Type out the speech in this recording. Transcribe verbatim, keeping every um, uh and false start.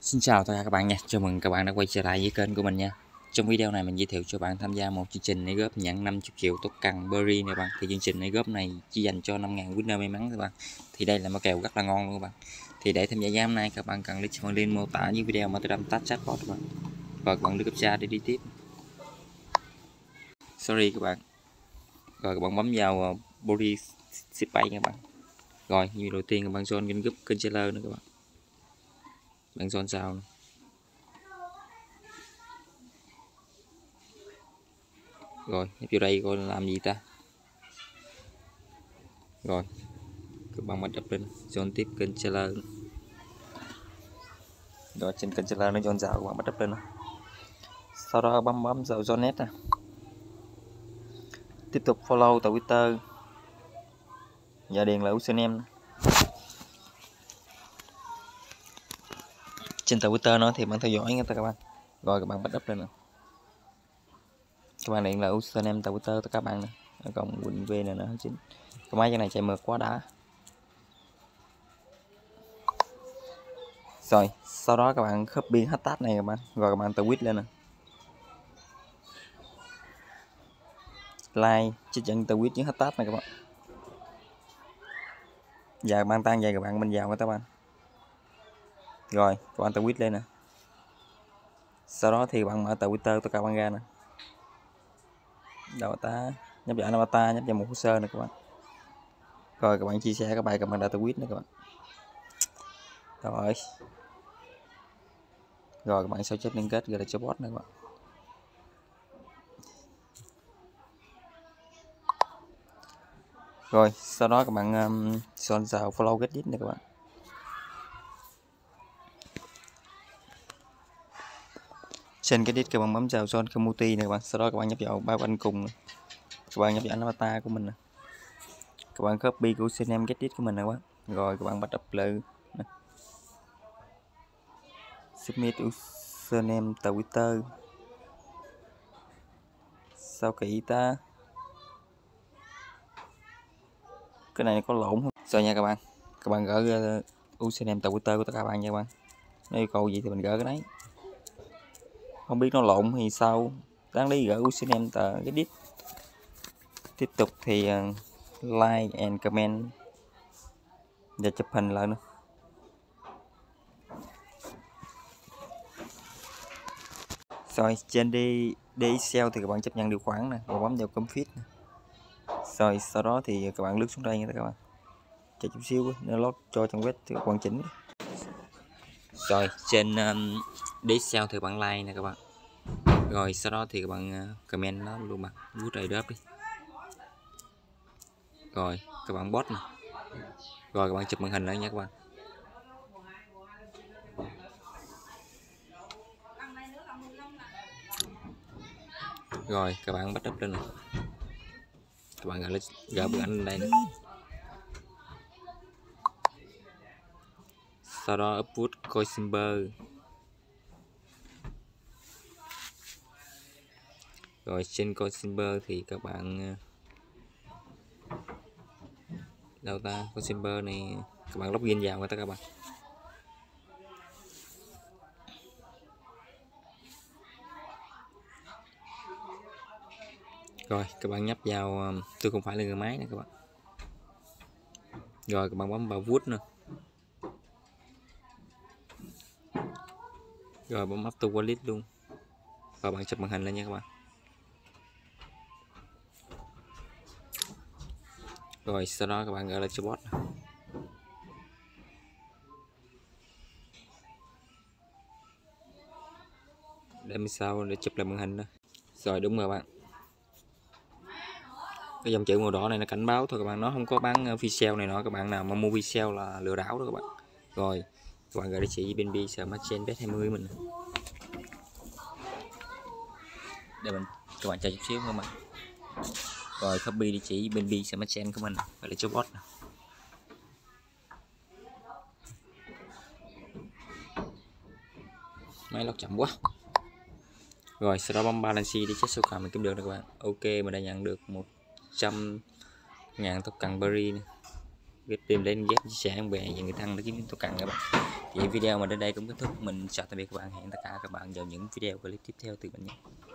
Xin chào tất cả các bạn nha, chào mừng các bạn đã quay trở lại với kênh của mình nha. Trong video này mình giới thiệu cho bạn tham gia một chương trình này góp nhận năm mươi triệu token Berry này bạn. Thì chương trình này góp này chỉ dành cho năm nghìn winner may mắn các bạn. Thì đây là mã kèo rất là ngon luôn các bạn. Thì để tham gia ngày hôm nay các bạn cần click vào link mô tả dưới video mà tôi đăng tag chatbot các bạn. Và các bạn đưa captcha để đi tiếp. Sorry các bạn. Rồi các bạn bấm vào Berry Shipay các bạn. Rồi như đầu tiên các bạn join kênh group kênh seller nữa các bạn. Bạn join sao nữa. Rồi nhấp vô đây coi làm gì ta. Rồi các bạn bắt đập lên join tiếp kênh seller. Rồi trên kênh seller nó join vào các bạn bắt đập lên. Sau đó bấm bấm vào join nè. Tiếp tục follow Twitter. Nhà điền là username. Trên Twitter nó thì bạn theo dõi nghe ta các bạn. Rồi các bạn bắt đập lên nè. Các bạn điền là username Twitter tất các bạn nè. Còn Quỳnh V này nữa chính. Cái máy cái này chạy mượt quá đã. Rồi sau đó các bạn copy hashtag này các bạn. Rồi các bạn tweet lên nè. Like chỉ dẫn tweet với hashtag này các bạn. Giờ bạn tăng về các bạn mình vào các bạn. Rồi các bạn tweet lên nè. Sau đó thì bạn mở Twitter tất cả bạn ra nè. Avatar, nhấp vào avatar, nhấp vào một hồ sơ này các bạn. Rồi các bạn chia sẻ các bài các bạn đã tweet nữa các bạn. Rồi. Rồi các bạn sao chép liên kết gửi cho bot nữa các bạn. Rồi sau đó các bạn um, chọn vào follow get này các bạn. Trên cái đít các bạn bấm vào join community này các bạn. Sau đó các bạn nhấp vào ba anh cùng này. Các bạn nhấp vào avatar của mình nè. Các bạn copy của username get đít của mình nè các bạn. Rồi các bạn bắt upload nè. Submit username Twitter. Sao kỹ ta. Cái này có lộn không? Rồi nha các bạn. Các bạn gỡ uh, username Twitter của tất cả các bạn nha các bạn. Nếu yêu cầu gì thì mình gỡ cái đấy. Không biết nó lộn thì sao. Đáng lý gỡ username tờ cái đít. Tiếp tục thì uh, like and comment và chụp hình lại nữa. Rồi trên đi đi sell thì các bạn chấp nhận điều khoản nè, và bấm vào config nè. Rồi sau đó thì các bạn lướt xuống đây nha các bạn. Chờ chút xíu nó lót cho trang web thì hoàn chỉnh. Rồi trên um, đi sell thì các bạn like nè các bạn. Rồi sau đó thì các bạn uh, comment nó luôn mà good rồi đớp đi. Rồi các bạn bot nè. Rồi các bạn chụp màn hình lại nha các bạn. Rồi các bạn bắt đắp lên này. Các bạn gỡ gỡ bức ảnh lên đây nè. Sau đó upload coin symbol. Rồi trên coin symbol thì các bạn đâu ta, coin symbol này các bạn login vào người ta các bạn. Rồi các bạn nhấp vào tôi không phải là người máy này các bạn. Rồi các bạn bấm vào vote nữa. Rồi bấm up to wallet luôn. Rồi bạn chụp màn hình lên nha các bạn. Rồi sau đó các bạn gọi là cho bot. Để mình sau để chụp lại màn hình đó. Rồi đúng rồi bạn. Cái dòng chữ màu đỏ này nó cảnh báo thôi các bạn, nó không có bán phi sale này nọ, các bạn nào mà mua phi sale là lừa đảo đó các bạn. Rồi các bạn gửi địa chỉ bên bi smart chain bet hai mươi mình. Để mình các bạn chờ chút xíu không ạ. Rồi copy địa chỉ bên bi smart chain của mình và lấy cho bot nè. Máy log chậm quá. Rồi sau đó bấm balance đi check số khoản mình kiếm được nè các bạn. Ok, mình đã nhận được một trăm ngàn token Berry nè. Ghép tìm lên ghép chia sẻ bạn bè và người thân để kiếm token các bạn. Thì video mà đến đây cũng kết thúc, mình chào tạm biệt các bạn, hẹn tất cả các bạn vào những video clip tiếp theo từ mình nhé.